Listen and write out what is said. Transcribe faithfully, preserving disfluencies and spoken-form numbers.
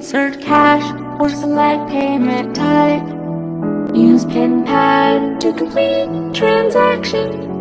Insert cash or select payment type. Use PIN pad to complete transaction.